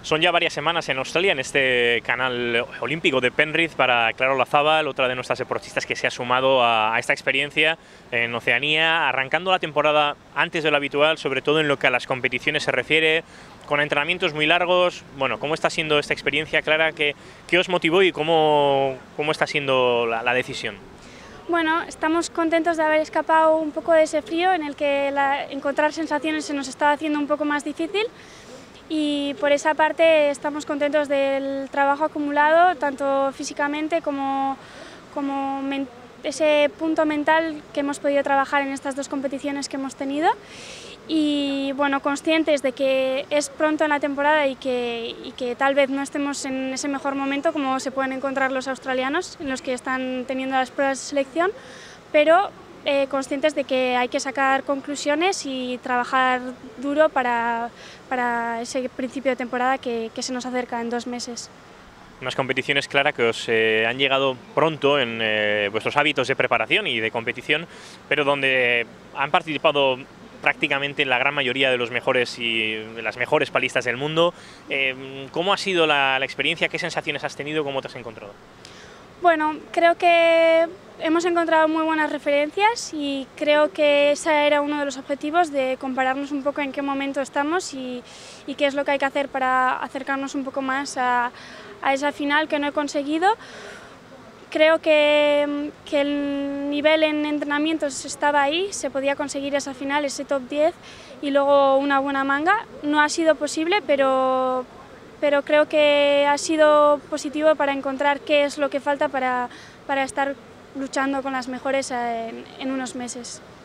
Son ya varias semanas en Australia, en este canal olímpico de Penrith, para Clara Olazábal, otra de nuestras deportistas que se ha sumado a esta experiencia en Oceanía, arrancando la temporada antes de lo habitual, sobre todo en lo que a las competiciones se refiere, con entrenamientos muy largos. Bueno, ¿cómo está siendo esta experiencia, Clara? ¿Qué os motivó y cómo está siendo la decisión? Bueno, estamos contentos de haber escapado un poco de ese frío en el que encontrar sensaciones se nos estaba haciendo un poco más difícil. Y por esa parte estamos contentos del trabajo acumulado, tanto físicamente como ese punto mental que hemos podido trabajar en estas dos competiciones que hemos tenido. Y bueno, conscientes de que es pronto en la temporada y que tal vez no estemos en ese mejor momento como se pueden encontrar los australianos, en los que están teniendo las pruebas de selección, pero conscientes de que hay que sacar conclusiones y trabajar duro para ese principio de temporada que se nos acerca en 2 meses. Unas competiciones, Clara, que os han llegado pronto en vuestros hábitos de preparación y de competición, pero donde han participado prácticamente la gran mayoría de los mejores y de las mejores palistas del mundo. ¿Cómo ha sido la experiencia? ¿Qué sensaciones has tenido? ¿Cómo te has encontrado? Bueno, creo que hemos encontrado muy buenas referencias y creo que ese era uno de los objetivos, de compararnos un poco en qué momento estamos y qué es lo que hay que hacer para acercarnos un poco más a esa final que no he conseguido. Creo que el nivel en entrenamientos estaba ahí, se podía conseguir esa final, ese top 10 y luego una buena manga. No ha sido posible, pero creo que ha sido positivo para encontrar qué es lo que falta para estar luchando con las mejores en unos meses.